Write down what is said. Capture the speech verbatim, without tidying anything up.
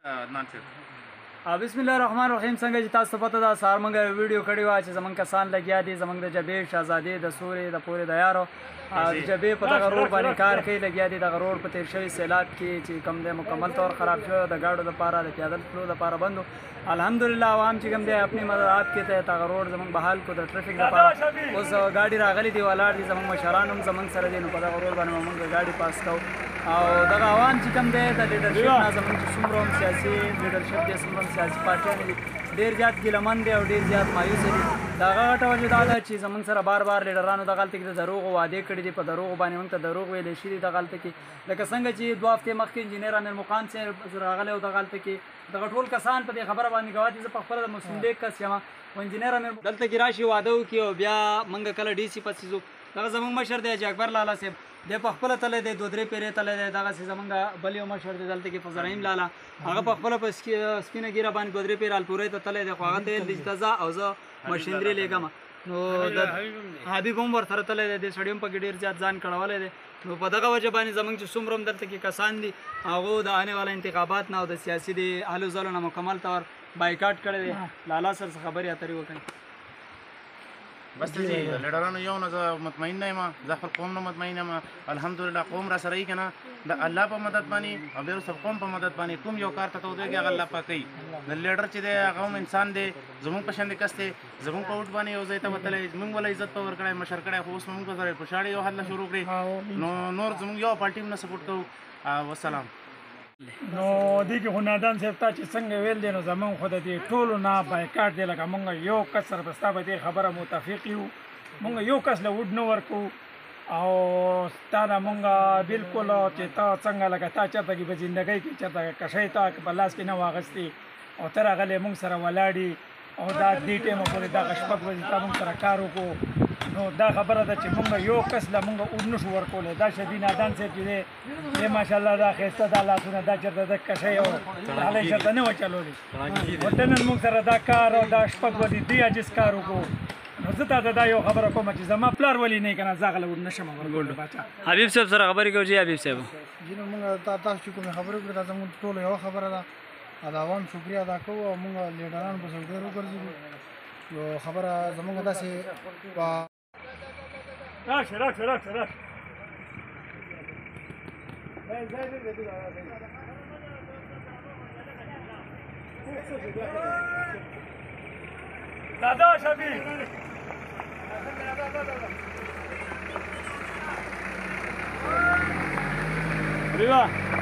عدنان صاحب بسم الله الرحمن الرحیم. څنګه چې تاسو ته پته ده سهار موږ یو ویډیو کړې وه چې زموږ کسان لګیا دي زموږ د جبې شهزادې د سورې د پورې د یارو د جبې په دغه روډ باندې کار کوي لګیا دي. دغه روډ په تېر شوي سیلاب کې چې کوم دی مکمل طور خراب شوی د ګاډو دپاره د پیادل تلو دپاره بند و. الحمدلله عوام چې کوم دی اپنی مدد کې ته دغه روډ زموږ بحال کو د ټرافیک دپاره. اوس ګاډي راغلي دي ولاړ دي زموږ مشران هم زموږ سره دي نو په دغه روډ باندې موږ ګاډي پاس کوو او دغه عوام چې کوم دی د لیډرشپ نه زموږ چې څومره هم سیاسي لیډرشپ دی څومره هم سیاسي پارټیانې دي ډېر زیات ګیلمن دی او ډېر زیات مایوسه دي. د هغه غټه وجه دا ده چې زموږ سره بار بار لیډرانو دغه هلته کې د دروغو وعدې کړي دي په دروغو باندې موږ ته دروغ ویلی شوي دي دغه هلته کې لکه څنګه چې دوه هفتې مخکې انجینر امیر مقام صاحب راغلی او دغه هلته کې دغه ټول کسان په دې خبره باندې ګواه دي. زه پخپله د مسلم لیګ کس یم او انجینر امیر دلته کې راشي واده وکړي او بیا موږ کله ډي سي پسې ځو. دغه زموږ مشر دی حاجي اکبر لالا صاحب دی پخپله تللی دی دوه درې پیرې تللی دی. دغسې زموږ بل یو مشر دی دلته کې فضل رحیم لالا هغه پخپله په سپینه ګیره باندې دوه درې پیرې الپورۍ ته تللی دی خو هغه ته یې ویل چې ته ځه او زه مشیندرې لېږم نو د حبیب هم ورسره تللی دی. دې سړي هم پکې ډېر زیات ځان کړولی دی. نو په دغه وجه باندې زموږ چې څومره هم دلته کې کسان دي هغو د آنے والا انتخابات نه او د سیاسي د هلو ځلو نه مکمل طور بایکاټ کړی دی. لالا سر څه خبرې اترې وکړئ. بس ته جی لیډرانو یو نه زه مطمئن نه یم زه خپل قوم نه مطمئن یم. الحمدلله قوم را سره یي که نه د الله په مدد باندې او بیا وروسته قوم په مدد باندې کوم یو کار ته تودېږي هغه الله پاک کوي. د لیډر چې دی هغه هم انسان دی زموږ په شان کس دی زموږ په وټ باندې یو ځای ته وتلی زموږ وله عزت په ورکړی مشر کړی خو اوس موږ په سره پشاړې یو حل شروع کړې نو نور زموږ یو پارټي هم نه سپورټ کوو. وسلام. نو دې کې خو نادان صاحب تا چې څنګه ویل دی نو زمونږ خو د دې ټولو نه بایکاټ دی لکه مونږ یو کس سره به ستا په دې خبره متفق یو مونږ یو کس له وډ نه ورکوو او ستا نه مونږ بلکل چې تا څنګه لکه تا چېرته کې په زندګۍ کې چېرته کشۍ تا په لاس کې نه واغستې او ته راغلی مونږ سره ولاړې او دا دې ټایمه پورې دغه شپږ ورځې تا مونږ سره کار وکړو نو دا خبره ده چې مونږ یو کس له مونږ وډ نه شو ورکولی. دا شدي نادان صاحب چې دی دی ماشاءالله دا ښایسته دا لاسونه دا چېرته د کشۍ او هلی چېرته نه وه چلولې خو ته نن مونږ سره دا کار او دا شپږ ورځې دې عاجز کار وکړو نو زه تا ته دا یو خبره کوم چې زما پلار ولې نه که نه زه هغه له وډ نه شم ورکولی. باچا حبیب صاحب سره خبرې کوو جی حبیب صاحب جی نو مونږ تا تاسو چې کومې خبرې وکړې دا زموږ ټولو یوه خبره ده د عوام شکریه ادا کوو او مونږ لیډران پسې ډېر وګرځېدو یو خبره زموږ داسې په راشه راشه راشه راشه دادا شبی ریوا